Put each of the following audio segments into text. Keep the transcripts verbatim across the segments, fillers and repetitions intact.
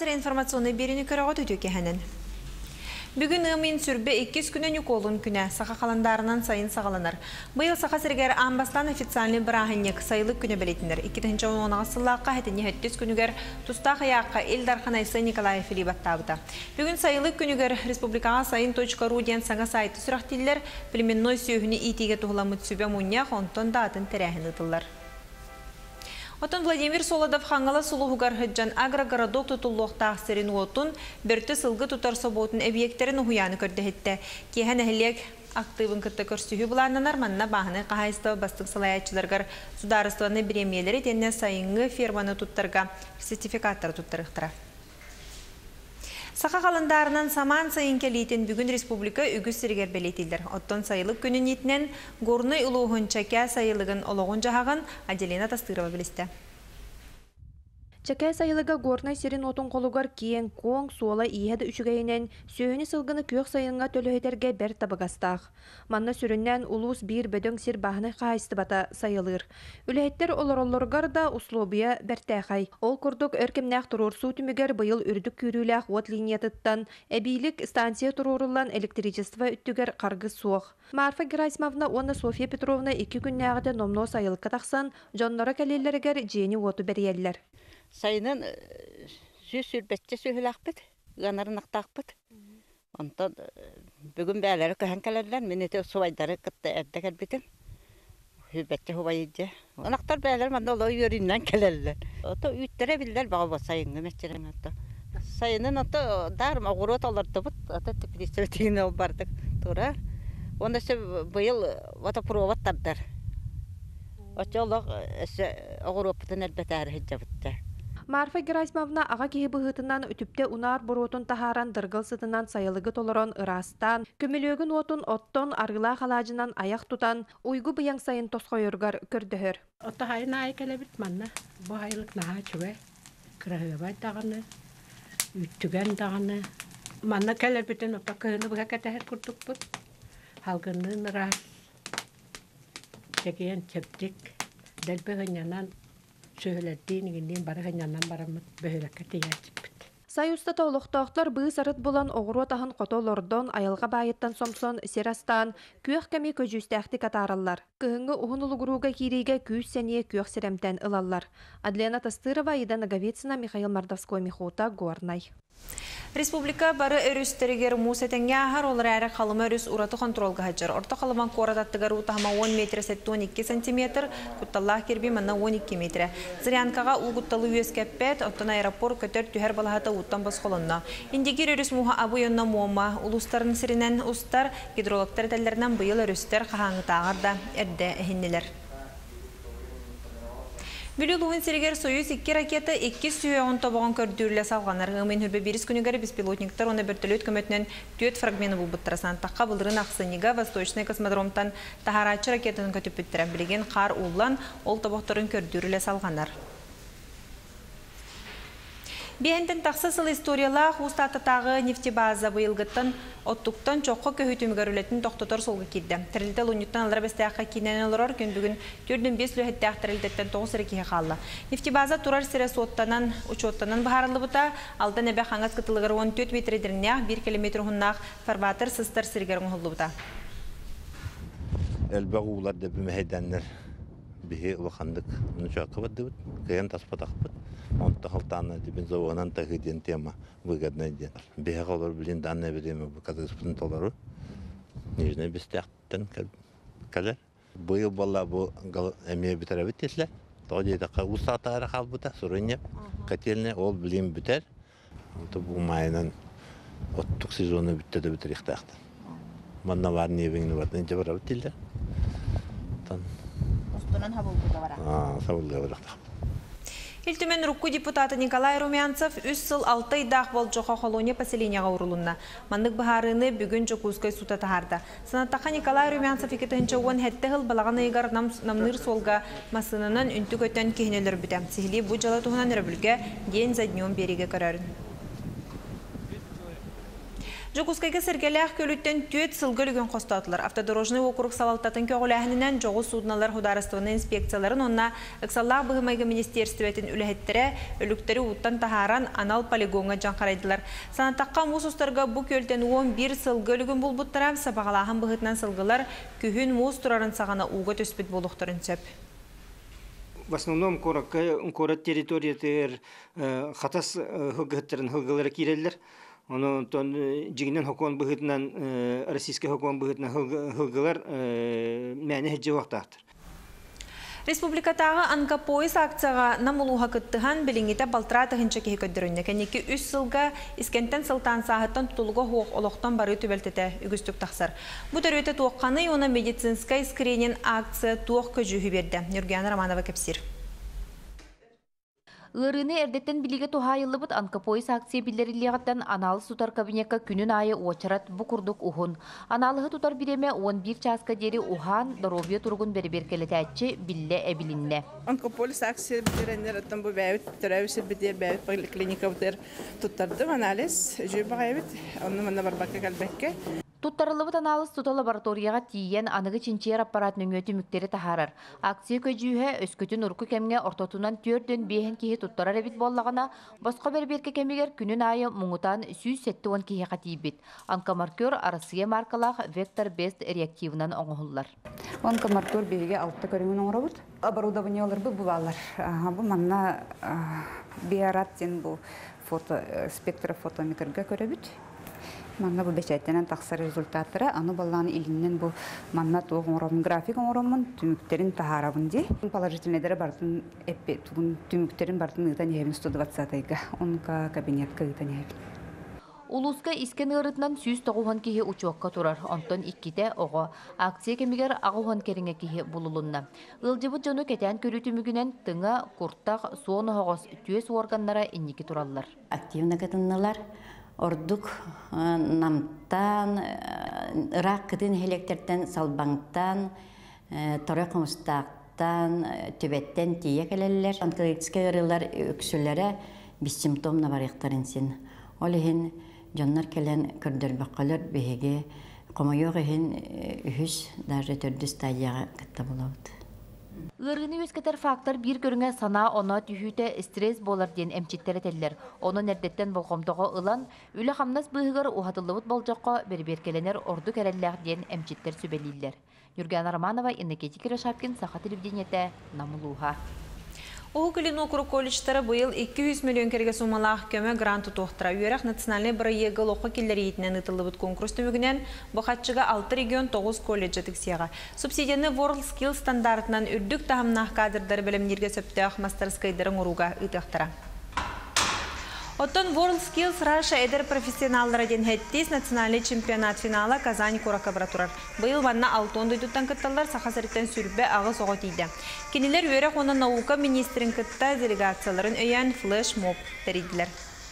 Хасыр информационный берini көрөгөт өтөкехенен. Бүгін ымын сүрбе иккис күнен юколун күнә сақа қаландарынан сайын сағаланыр. Бұйыл сақа сіргер амбастан официальный бірағынек сайылық күні білетіндер. икки он сыллаққа әтіне өттіс күнігер тұстақ аяққа Элдарханайсы Николай Филиппаттабыда. Бүгін сайылық күнігер республикаға сайын точка ру ден саңа сайты сүрақтелер племенной сүйіні итиге тұғыламыт сүбе мұнияқ онтон датын тәрәхін ұтылар. Отын Владимир Солодов хаңала сулуғығар хүджан агрогородок тұтылуқтақ сірін отын бірті сылғы тұтар соботын объекттерін ұхуяны көрді хетті. Кейхан әхілек активын күтті көрсігі бұланынар манна бағыны қағайсты бастық салаятчыларғар сударыстығаны біремелері тенне сайынғы ферманы тұттарға сертификаттар тұттырықтыра. Сақа қалындарынан саман сайын келейтін бүгін республика үгіз сіргер белетілдер. Оттон сайылық күнін етінен ғорны ұлуғын чәкә сайылығын олығын жағағын Аделина Тастырова білісті. Чакай сайылыга горнай серин отун колугар киен коң суола иеде үчүгейнен сөйүнү сылгыны көк сайынга төлөһөтерге бер табагастах. Манна сүрүннән улус бир бөдөң сир баһны кайсты бата сайылыр. Үләһеттер олороллоргар да условия бертәхай. Ол курдук өркемнәк турур суу түмүгер быйыл үрдүк күрүләх вот линиятыттан эбилик станция турурулан электричество үттүгер каргы суох. Марфа Герасимовна онна София Петровна iki күннәгәдә номно сайылыкка таксан, жоннора кәлелләргә жени оту бериялләр. Sayının süs sürbetçe sühülakbıt, ganarınaqtaqbıt. Ondan bugün bəyələri köhənkelerler, minete suvaydarı qıttı evde gelbitim. Sürbetçe huvayıcı. Onaqtar bəyələr manda olayı yöründən kelerler. Ota üttere bilirler bağı sayını meçeren ota. Sayının ota darım oğurot olardı bıt, ota tüpülüsü ol bardık. Tora. Onda se bıyıl ota provat tardar. Oça olaq oğuroputun elbette arıhıcı bıttı. Марфа Герасимовна ага киһи быһытынан үтүптэ унаар боротун тахаран дыргыл сытынан сайылыгы толорон ырастан, көмөлөгүн отун оттон аргыла халажынан аяк тутан, уйгу быяң сайын тосхойоргар көрдөһөр. Отта хайна айкелебит манна. Бу хайлык наха чүбе. Кырыгыбай таганы, үттүгөн таганы. Манна келебитен отта кыны быга кетер куртукпут. Халгынын рас. Чеген чептик. Делбегеннан сөйләддинигинен барыгыннан барамыт бөһөлөккө тиячиппит. Союзда толуктоктор быы сарыт булан огуру таһын котолордон айылга байыттан сомсон серастан күөх кеми көжүстәхти катараллар. Кыһыңгы ухун улугуруга кириге күс сәние күөх серемтен ылаллар. Адлена Тастырова, Ида Наговицина, Михаил Мордовской, Михута, Горнай. Республика бары өрүстергер мусетенге ахар олар әрі қалымы өрүс ураты контролга хаджар. Орта қалыман корататтыгар утахама он метр сетті он iki сантиметр, кутталлах керби манна он iki метр. Зырянкаға угутталы үйес кәппет, оттан аэропор көтер түхер балахата уттан бас қолынна. Индегер өрүс муха абуйонна муама, улустарын сиринен устар, гидрологтар тәллерінен бұйыл өрүстер қағаңы тағарда әрді әхіннелер. Бүлігуын сиригер Союз iki ракета iki сүйеуін табуған көрдүрлі салғанар. Ғымен хүрбе беріс күнігер беспилотниктар оны біртілөт көмөтінен төт фрагмені бұл бұттырасан. Таққа бұлдырын Ақсыниға Восточный космодромтан тахарачы ракетінің көтіп бүттірі. Білеген қар ұллан ол табуқтарын көрдүрлі салғанар. Бейінден тақсы сыл историялақ ұстатытағы нефтебаза бұйылғыттан оттуқтан чоққа көхітімігер өлетін тоқтатыр солғы кедді. Тірілді луниттан алар бәстіяққа кейнен олар күн бүгін төрдің бес лөхеттіяқ тірілдеттен тоғыз әрекеге қалды. Нефтебаза турар сірес оттанан, учоттанан бағарылы бұта, алдан әбе қаңыз қытылығыр он төрт метрдерінеақ, бір километр ғыннақ фарбатыр сыстар сіргерін ғылды бұта. Әлбәғ ұларды бімәйдәнлер бігі ұлықандық ұнышақы бәдді бұд, күйен таспатақ бұд. Онта халтана дибин завонан тахиден тема выгодная ден. Бега олар билин данное время bu Казахстан толару. Нижне бестяктан калер. Быйыл балла бу эмие битеребит тесле. Тоди да устатара халбута сурыня. Котельне ол билин битер. Онта бу майнан оттук сезону битте да битер ихтахта. Манна бар невиңни батын жабарабит телде. Тан. Остунан хабылга бара. А, хабылга бара. Илтімен рукку депутаты Николай Румянцев үс сыл алты айдақ бол жоқа холония поселенияға урулунна. Мандық бұхарыны бүгін жокузгай сута тахарда. Санаттақа Николай Румянцев екетінші он хетті ғыл балаған айғар намныр солға масынынан үнті көттен кейінелер бүті. Сихили бұ жалы туғынан өрбілге ден заднеон береге көрәрін. Жокускайга сергелях көлүттен түйет сылгөлүгөн костатылар. Автодорожный округ салалтатын көгіләхінінен жоғы судналар хударыстығының инспекцияларын онна ыксаллах бұғымайғы министерстветин үләхеттері өліктері уттан тахаран анал полигонға жанқарайдылар. Санатаққа мусустарға бұ көлтен он бір сылгөлүгін бұлбуттарам сабағалағын бұғытынан сылғылар күхін мус тұрарын сағана уға төспет болуқтырын сөп. В основном корот территория хатас хылгыттарын хылгылары киреллер. Оны тон жигинен хокон быгытынан российский хокон быгытынан хылгылар мәне хеджи вақтақтыр. Республикатағы анкапоис акцияға намулуға кыттыған біліңгеті балтыра тығынча кеге көддірінне. Кәнекі үш сылға искенттен сылтан сағыттан тұтылығы хоқ олықтан бары төбелтеті үгістік тақсар. Бұ төрөйті туаққаны оны медицинскай скринин акция туақ көжігі берді. Нұргияна Романова кәпсір. Өріні әрдеттен біліге туға йылыбыт анкапоис акция білдеріліғаттан аналы сутар кабинетка күнін айы очарат бұқұрдық ұғын. Аналығы тұтар біреме он бір часқа дері ұған доробия тұрғын бері-беркелеті әтчі білі әбілінне. Анкапоис акция білдерендер аттан бұл бәйбіт, түрәуісі білдер бәйбіт клиника бұтыр тұттардым анализ, жүй бағайбіт, оны мұнда барбаққа кәлбәкке. Туттарылыбыт аналыз тута лабораторияға тиен анығы чинчер аппаратының өті мүктері тахарар. Акция көжүйе өскөтін ұрқы кәмге ортотунан төрден бейін кейі туттарар әбіт боллағына, басқа бәрберке кәмегер күнін айы мұңытан сүйіз сәтті он кейі қатейбет. Онкомаркер арасыға маркалақ Vector Best реактивынан оңғылар. Онкомаркер бейге алтты көріңін оңырабыт. Оборудование олар бұл бұлалар. Бұл манна биараттен бұл спектрофотометрға көребіт. Манна бу бечеттенен тақсы результаттары, аны балланы илинен бу манна туғын орамын, график орамын, түміктерін тахарабын де. Положительнедері бартын әппе, туғын түміктерін бартын ұйтан ебін сто двадцатайға, онка кабинетка ұйтан ебін. Улуска искен ырытынан сүйіз тоғуған кейі учуаққа тұрар, онтон икките оғы. Акция кемігер ағуған керіңе кейі бұлылынна. Үлдебіт жону кетен көріті мүгінен тыңа, құрттақ, суоны хоғыз түйес органлара иннекі тұралылар. Активна кәтіннілар. Ордук намтан, рақ кытын хелектерден салбаңтан, торы қымыстақтан, төбеттен тие келелер. Онкологический ырылар өксілері біз симптомна барықтарын сен. Олығын жонлар келен көрдір баққалар бейге қомайоқ үйін үхіс даже төрді стадияға кітті болауды. Лырыны өскетер фактор бір көріңе сана оны түйіте стресс болар ден әмчеттері тәлілер. Оны нәрдеттен болғымдығы ұлан, үлі қамнас бұғығыр ұхатылығыт болжаққа бер-беркеленер орды кәрелләқ ден әмчеттер сөбелейлер. Нұргияна Романова, Энергетик Рашапкин, Сақа телевидениеті, Намылуға. Оғылын округ колледжтары бұйыл эки жүз миллион керге сумалақ көмі гранту тоқтыра. Үйерақ национальный бір егіл оқы келдері етінен ұтылыбыт конкурс түмігінен бұқатшыға алты регион тоғыз колледжі тіксияға. Субсидияны World Skills стандартынан үрдік тағымнақ кадрдар білімдерге сөпті мастерскайдарын ұруға ұтықтыра. Оттон World Skills Russia эдер профессионаллары ден хеттес национальный чемпионат финала Казань Курака баратурар. Бұйыл ванна алтон дойдуттан кытталар сақасырыттан сүрбе ағы соғы тейді. Кенелер өрек оны наука министрин кытта делегацияларын өйен флеш-моб тәрейділер.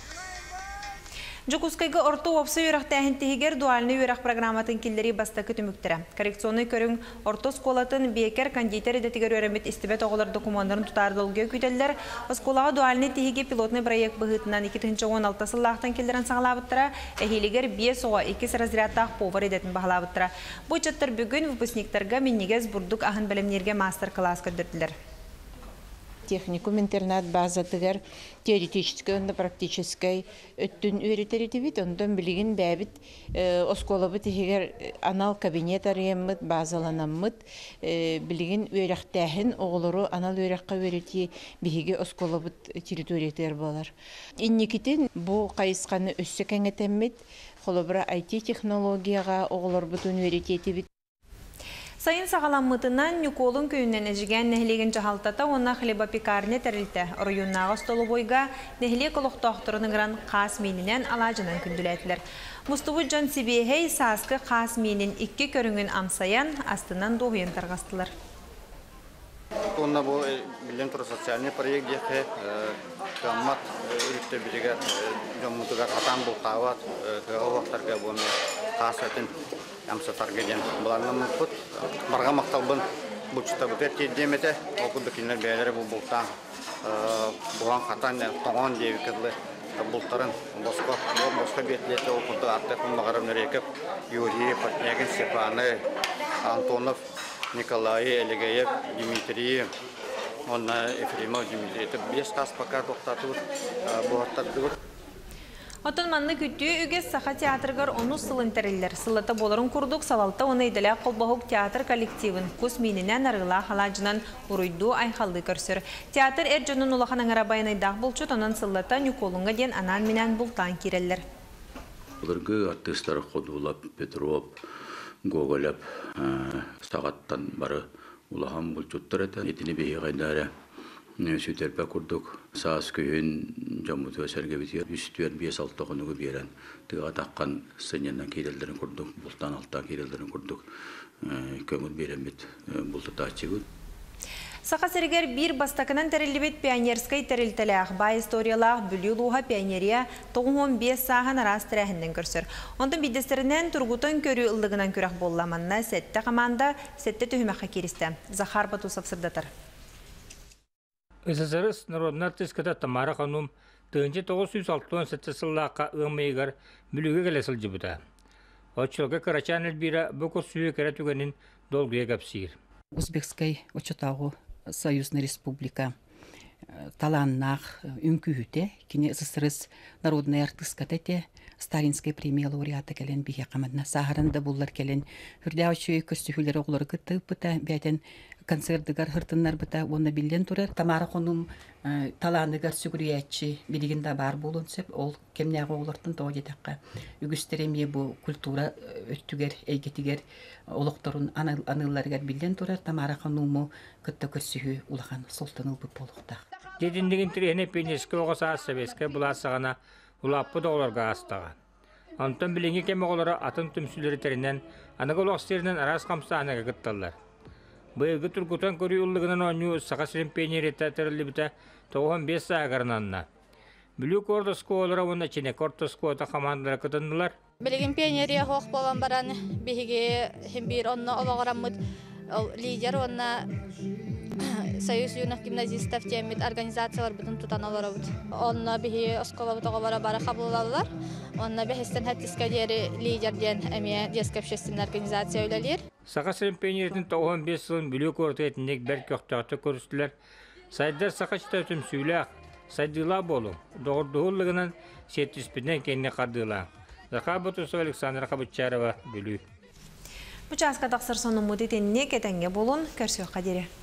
Жокускайга орто опсы өрек тәхінтігер дуальны өрек программатын келдері бастақы түміктірі. Коррекционный көрің орто сколатын бекер кондитер едетігер өрімет істібет оғылар документарын тұтарды олғы көйтелдер. Осколаға дуальны тегеге пилотный проект бұғытынан екі мың он алты сыллақтан келдерін сағалабыттыра, әхелігер бес оға екіз разрядтақ повар едетін бағалабыттыра. Бұл чаттар бүгін выпускниктарға меннегез бұрдық ағын білімнерге мастер-класс көдірділер. Техникум интернат база тыгар теоретической, онда практической өттүн үйретерити бит, ондан билигин бәбит осколабы тегер анал кабинет арыяммыт, базаланаммыт, билигин үйректәхин оғылыру анал үйрекқа үйрети биһиге осколабыт территориятер болар. Инникитин бу кайысканы өссө кәңетеммит, холобра ай ти технологияға оғылыр бутун үйретети бит. Сайын сағаламмытынан Нюколын күйінен әжіген нәхілеген жағалтата онна хлеба пекарне тәрілті. Районнаға столы бойға нәхіле қолықтақтырының ғран қас мейнінен алажынан күнділәтілер. Мұстывы Джон Сибейхей сасқы қас мейнін икки көріңін амсаян астынан доғыйын тарғастылар. Онна бұл білен тұры социальный проект дегі қаммат үрікті білігі жоммутыға қатан бұл қауат қығы вақтарға бұны қас өтін амсатарға ден бұларынан мұқпыт. Барға мақталбын бұлчыта бұтет дейдеметі, оқыды келінер бәлері бұл бұлтан бұған қатан тоған дейі кірлі бултарын боско боско бетлете окунда атта кунмагарым нерекеп Юрий Портнягин, Степаны, Антонов, Николай, Элегеев, Дмитрий, он Ефремов, Дмитрий. Это без кас пока тоқтатып, бұғаттатып. Отын манны күтті үгес саха театргар оны сылын тәрелер. Сылыта боларын күрдік салалта оны иделі қолбағық театр коллективін күс мейнінен арғыла халажынан ұруйду айхалды көрсір. Театр әржінің ұлақан аңарабайын айдақ бұлчыт, онын сылыта Николунға ден анан менен бұлтан керелер. Оларғы артистары Қодулап, Петров, Гоголеп, сағаттан бары ұлақан бұлчыттыр әті. Етіні бейі қайдары. Süterpe kurduk. Sağız köyün camıtı ve sergevitiyor. Üstüyen bir saltta konuğu bir yeren. Tığa takkan sınyandan kirellerini kurduk. Bultan alttan kirellerini kurduk. Kömür bir emit bultu taçıgı. Saqa serger bir bastakının terillibet pionerskay teriltelaq, bay istoriyalaq, bülüluğa pioneriya toğun beş sağın aras tirahinden görsür. Ondan bidesterinden Turgut'un körü ıldığından körək bollamanna sette qamanda sette tühüməqə kiriste. Захар Батусов сырдатыр. СССР народный артистката Тамара Ханум тыгынчы тогуз жүз алтымыш сетте сыллааққа ыңмайгар бүлігі келесіл жібіда. Отчылға Карачан Эльбира бұқыр сүйе кәрі түгенін долгуя кәпсейір. Узбекскай Очотағу Союзная Республика таланнақ үмкүйіте, кене СССР народный артистката те Сталинская премия лауреаты келен бихе қамадна. Сағарында бұллар келен хүрдәу чөй көстүхілері олар күтті бұта, бәйтен концертігар хыртыннар бұта, оны білден тұрар. Тамара қонум таланыгар сүгіриятчы білігінде бар болын сөп, ол кемнәғы олардың тоғы детаққа. Үгістереме бұл культура өттігер, әйгетігер, олықтырын аныларығар білден тұрар. Тамара қонумы күтті көрсігі ұлаған солтыныл бұл болуқтақ. Дедіндігін тірені пенескі оғаса сәбескі бұла сағана улаппы да оларға астаға. Антон біліңе кеме олары атын түмсілері терінен, анығы олақстерінен арас қамса анаға күтталар. Бұйығы Тургутан көрі ұлығынан оңы сақа сірін пейнеретті тәрілі біті тоғын бес сағарынанна. Бүлік ордысқы олары оны ченек ордысқы ота қамандыра күтінділар. Білігін пейнерия хоқ болан баран бігіге хембір онына олағырамыд лидер онына Союз юных гимназистов темит организациялар бүтін тұтан олары бұд. Онына бігі оскола бұтыға бара бары қабылалылар. Онына бәхістен хәттіске дері лидерден әме детскі общественный организация өлелер. Сақа сірін пейнеретін тоғын бес сылын бүлік орты етіндек бәр көқтақты көрістілер. Сайдар сақа чыта өтім сөйләқ, сайдыла болу. Доғырдығылығынан сеттіспіден кеніне қардыла. Захар Батусов, Александр Қабытчарова, бүлі. Бұчасқа тақсыр соның мұды теніне кетенге болын, көрсеу қадері.